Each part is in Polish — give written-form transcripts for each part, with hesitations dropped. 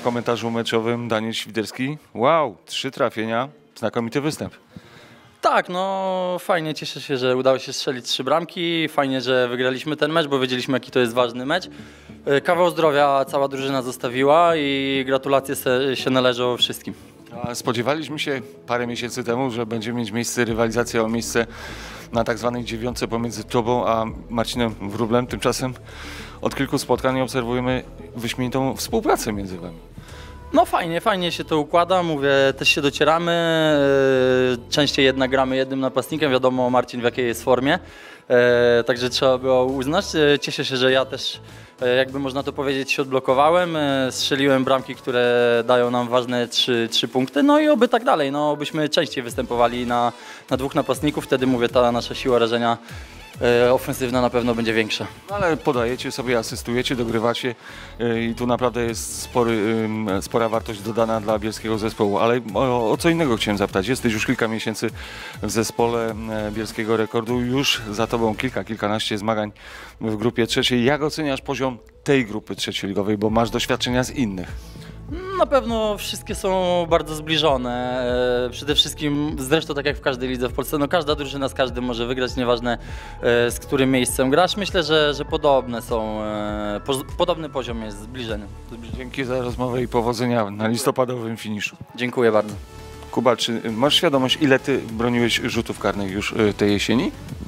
komentarzu meczowym Daniel Świderski. Wow, 3 trafienia, znakomity występ. Tak, no fajnie, cieszę się, że udało się strzelić 3 bramki. Fajnie, że wygraliśmy ten mecz, bo wiedzieliśmy, jaki to jest ważny mecz. Kawał zdrowia cała drużyna zostawiła i gratulacje się należą wszystkim. A spodziewaliśmy się parę miesięcy temu, że będzie mieć miejsce rywalizacja o miejsce na tak zwanej dziewiątce pomiędzy tobą a Marcinem Wróblem. Tymczasem od kilku spotkań obserwujemy wyśmienitą współpracę między wami. No fajnie się to układa, mówię, też się docieramy, częściej jednak gramy jednym napastnikiem, wiadomo Marcin w jakiej jest formie, także trzeba było uznać. Cieszę się, że ja też, jakby można to powiedzieć, się odblokowałem, strzeliłem bramki, które dają nam ważne 3 punkty, no i oby tak dalej, no obyśmy częściej występowali na 2 napastników, wtedy mówię, ta nasza siła rażenia ofensywna na pewno będzie większa. No ale podajecie sobie, asystujecie, dogrywacie i tu naprawdę jest spora wartość dodana dla bielskiego zespołu. Ale o co innego chciałem zapytać. Jesteś już kilka miesięcy w zespole bielskiego rekordu. Już za tobą kilkanaście zmagań w grupie trzeciej. Jak oceniasz poziom tej grupy trzecioligowej, bo masz doświadczenia z innych? Na pewno wszystkie są bardzo zbliżone. Przede wszystkim, zresztą tak jak w każdej lidze w Polsce, no każda drużyna z każdym może wygrać, nieważne z którym miejscem grasz. Myślę, że podobne są, podobny poziom jest zbliżenia. Dzięki za rozmowę i powodzenia na listopadowym finiszu. Dziękuję bardzo. Kuba, czy masz świadomość, ile ty broniłeś rzutów karnych już tej jesieni?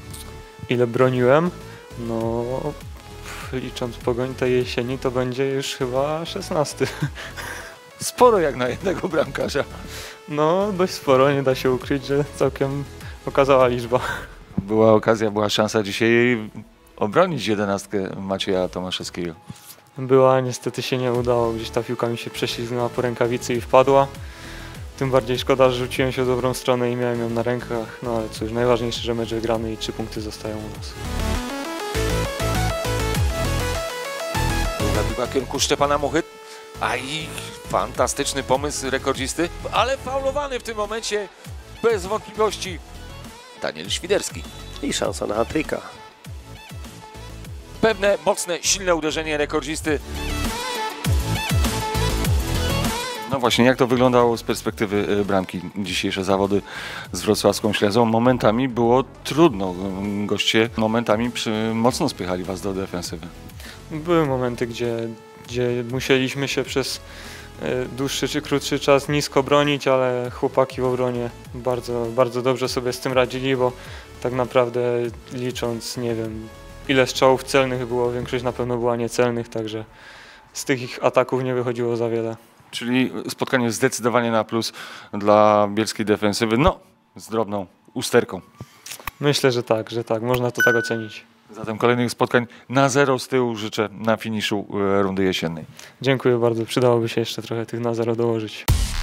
Ile broniłem? No, licząc pogoń tej jesieni, to będzie już chyba 16. Sporo jak na jednego bramkarza. No, dość sporo, nie da się ukryć, że całkiem okazała liczba. Była okazja, była szansa dzisiaj obronić 11 Macieja Tomaszewskiego. Była, niestety się nie udało, gdzieś ta piłka mi się prześlizgnęła po rękawicy i wpadła. Tym bardziej szkoda, że rzuciłem się w dobrą stronę i miałem ją na rękach. No ale cóż, najważniejsze, że mecz wygrany i 3 punkty zostają u nas. Piłka w kierunku Szczepana Muchy. A i fantastyczny pomysł rekordzisty, ale faulowany w tym momencie bez wątpliwości Daniel Świderski. I szansa na hat-tricka. Pewne, mocne, silne uderzenie rekordzisty. No właśnie, jak to wyglądało z perspektywy bramki? Dzisiejsze zawody z wrocławską Ślezą. Momentami było trudno. Goście momentami mocno spychali was do defensywy. Były momenty, gdzie musieliśmy się przez dłuższy czy krótszy czas nisko bronić, ale chłopaki w obronie bardzo dobrze sobie z tym radzili, bo tak naprawdę licząc, nie wiem ile strzałów celnych było, większość na pewno była niecelnych, także z tych ich ataków nie wychodziło za wiele. Czyli spotkanie zdecydowanie na plus dla bielskiej defensywy, no z drobną usterką. Myślę, że tak, można to tak ocenić. Zatem kolejnych spotkań na 0 z tyłu życzę na finiszu rundy jesiennej. Dziękuję bardzo, przydałoby się jeszcze trochę tych na 0 dołożyć.